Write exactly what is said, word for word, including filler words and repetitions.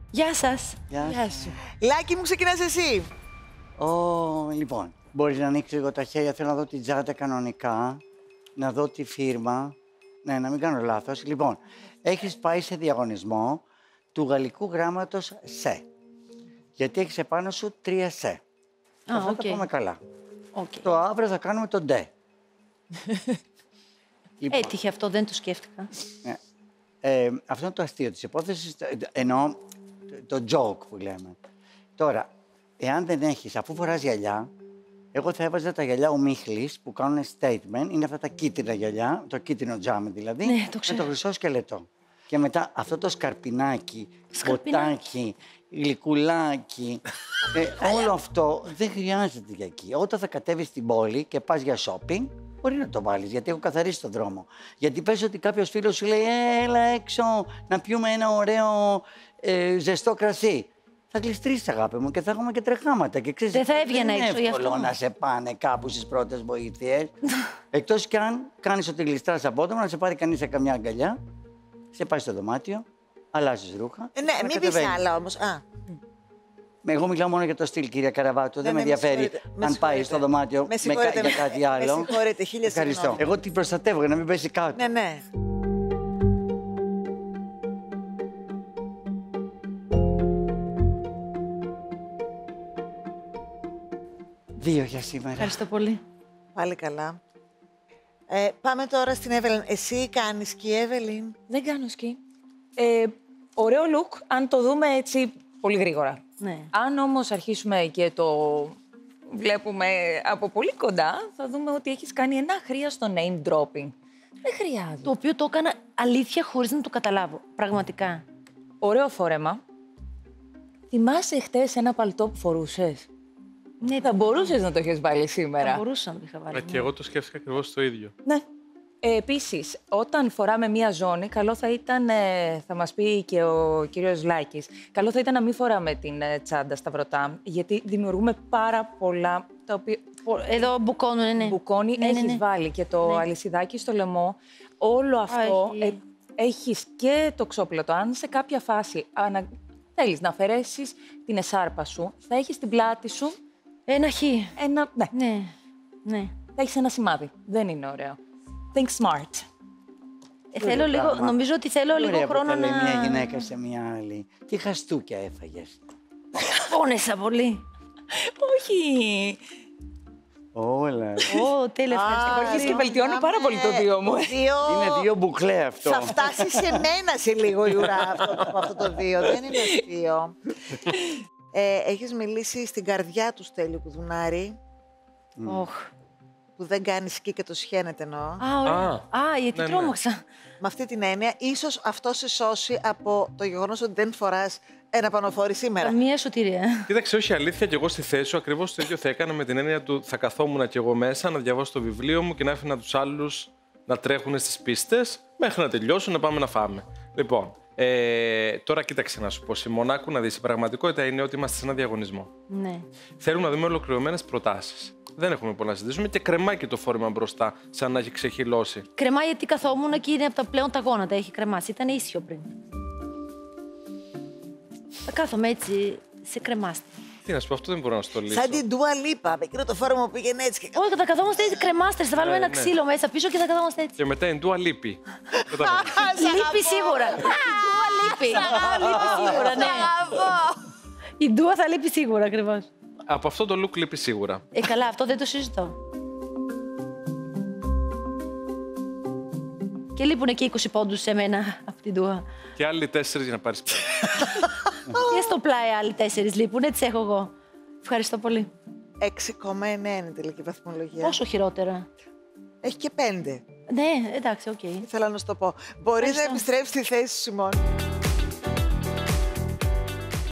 Γεια σας. Γεια, Γεια σου. Λάκη μου, ξεκινάς εσύ. Ω, λοιπόν, μπορείς να ανοίξεις λίγο τα χέρια, θέλω να δω την τσάντα κανονικά, να δω τη φίρμα, ναι, να μην κάνω λάθος. Λοιπόν, έχεις πάει σε διαγωνισμό του γαλλικού γράμματος «σε», γιατί έχεις επάνω σου τρία «σε». Α, Αυτά οκ. τα πάμε καλά. Okay. Το αύριο θα κάνουμε το «ντε». Λοιπόν, Έτυχε αυτό, δεν το σκέφτηκα. ναι. ε, αυτό είναι το αστείο της υπόθεσης, εννοώ το, το joke που λέμε. Τώρα, εάν δεν έχεις, αφού φοράς γυαλιά, εγώ θα έβαζα τα γυαλιά ομίχλης που κάνουν statement, είναι αυτά τα κίτρινα γυαλιά, το κίτρινο τζάμι δηλαδή, Ναι, το με ξέρω. το χρυσό σκελετό. Και μετά αυτό το σκαρπινάκι, Σκαρπινάκι. ποτάκι, γλυκουλάκι, ε, όλο αυτό δεν χρειάζεται για εκεί. Όταν θα κατέβεις στην πόλη και πας για shopping, μπορεί να το βάλεις, γιατί έχω καθαρίσει τον δρόμο. Γιατί πες ότι κάποιος φίλος σου λέει έλα έξω να πιούμε ένα ωραίο ε, ζεστό κρασί. Θα γλιστρήσεις, αγάπη μου, και θα έχουμε και τρεχάματα. Και ξέρεις, Δεν θα έβγαινα είναι έξω γι' εύκολο αυτό. να σε πάνε κάπου στις πρώτες βοήθειες. Εκτός κι αν κάνεις ότι γλιστράς απότομα, να σε πάρει κανείς σε καμιά αγκαλιά, σε πάει στο δωμάτιο, αλλάζεις ρούχα. Ε, ναι, και μην πεις κατεβαίνεις. άλλα όμως. Α, Εγώ μιλάω μόνο για το στυλ, κυρία Καραβάτου. Ναι, δεν με ναι, με ενδιαφέρει συγχωρείτε, με αν πάει συγχωρείτε. στο δωμάτιο Με με, κα- συγχωρείτε, για με- κάτι με άλλο. συγχωρείτε, χίλια Ευχαριστώ. συγγνώμη. Εγώ την προστατεύω για να μην πέσει κάτω. ναι, ναι. Δύο για σήμερα. Ευχαριστώ πολύ. Πάλι καλά. Ε, πάμε τώρα στην Εύελιν. Εσύ κάνεις και η Εύελιν. Δεν κάνω σκι. Ε, ωραίο look, αν το δούμε έτσι πολύ γρήγορα. Ναι. Αν όμως αρχίσουμε και το βλέπουμε από πολύ κοντά, θα δούμε ότι έχεις κάνει ένα αχρίαστο name dropping. Δεν χρειάζεται. Το οποίο το έκανα αλήθεια χωρίς να το καταλάβω. Πραγματικά. Ωραίο φόρεμα. Θυμάσαι χτες ένα παλτό που φορούσες? Ναι, Θα μπορούσες να το έχεις βάλει σήμερα. Θα μπορούσα να το είχα βάλει. Ε, και εγώ το σκέφτηκα ακριβώς το ίδιο. Ναι. Ε, επίσης, όταν φοράμε μία ζώνη, καλό θα ήταν, ε, θα μας πει και ο κύριος Λάκης, καλό θα ήταν να μην φοράμε την ε, τσάντα στα βρωτά, γιατί δημιουργούμε πάρα πολλά, τα οποία Εδώ μπουκώνουν, ναι. μπουκόνι, Ναι, ναι, έχεις ναι. βάλει και το Ναι. αλυσιδάκι στο λαιμό. Όλο αυτό, έχει. ε, έχεις και το ξόπλωτο. Αν σε κάποια φάση ανα... θέλεις να αφαιρέσεις την εσάρπα σου, θα έχεις στην πλάτη σου Ένα χ. ένα... Ναι, Ναι. Ναι. θα έχεις ένα σημάδι. Δεν είναι ωραίο. Think smart. Ε, θέλω λίγο, πράγμα. νομίζω ότι θέλω Ωραία λίγο που χρόνο τα λέει να... μια γυναίκα σε μια άλλη. Τι χαστούκια έφαγες. Πόνεσα πολύ. Όχι. Όλα. Ω, τέλεια, ευχαριστώ. Αρχίζει και Άρα, βελτιώνει πάμε. πάρα πολύ το βίο μου. Δύο... Είναι δύο μπουκλέ αυτό. Θα φτάσει σε μένα σε λίγο η ουρά αυτό, το- αυτό το δύο. Δεν είναι αστείο. Ε, έχεις μιλήσει στην καρδιά του Στέλιου Κουδουνάρη, Οχ. που δεν κάνει σκι και το σχένεται εννοώ. Α, ωραία. Α, Α, γιατί ναι, ναι. τρόμαξα. Με αυτή την έννοια, ίσως αυτό σε σώσει από το γεγονός ότι δεν φοράς ένα πανοφόρι σήμερα. Καμία σωτηρία. Κοίταξε, όχι αλήθεια, και εγώ στη θέση σου ακριβώς το ίδιο θα έκανα, με την έννοια του θα καθόμουν κι εγώ μέσα να διαβάσω το βιβλίο μου και να άφηνα τους άλλους να τρέχουν στις πίστες μέχρι να τελειώσουν να πάμε να φάμε. Λοιπόν, ε, τώρα κοίταξε να σου πω, Σιμονάκου, να δεις, η πραγματικότητα είναι ότι είμαστε σε ένα διαγωνισμό. Ναι. Θέλουμε να δούμε ολοκληρωμένες προτάσεις. Δεν έχουμε πολλά να συζητήσουμε και κρεμάει και το φόρεμα μπροστά, σαν να έχει ξεχυλώσει. Κρεμάει γιατί καθόμουν και είναι από τα πλέον τα γόνατα. Έχει κρεμάσει. Ήταν ίσιο πριν. Θα κάθομαι έτσι σε κρεμάστη. Τι να σου πω, αυτό δεν μπορώ να σου το λύσω. Σαν την Dua Lipa, με εκείνο το φόρμα που πήγαινε έτσι και... Όχι, θα καθόμαστε έτσι κρεμάστερ. Θα βάλουμε Ναι, ένα ναι. ξύλο μέσα πίσω και θα καθόμαστε έτσι. Και μετά η Dua λείπει. Λείπει σίγουρα. Η Ντούα λείπει. Λείπει σίγουρα, ναι. Η Ντούα θα λείπει σίγουρα ακριβώς. Από αυτό το look λείπει σίγουρα. Ε, καλά, αυτό δεν το συζητώ. Και λείπουν και είκοσι πόντους σε μένα από την Ντούα. Και άλλοι τέσσερις για να πάρεις πέρα. Και στο πλάι άλλοι τέσσερις λείπουν, έτσι έχω εγώ. Ευχαριστώ πολύ. έξι κόμμα εννέα είναι η τελική βαθμολογία. Πόσο χειρότερα. Έχει και πέντε. Ναι, εντάξει, οκ. Ήθελα να σου το πω. Μπορείς να Ευχαριστώ. επιστρέψεις στη θέση σου, Σιμών.